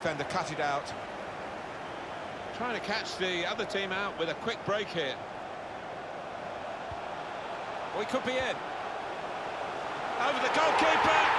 Defender cut it out. Trying to catch the other team out with a quick break here. We could be in. Over the goalkeeper.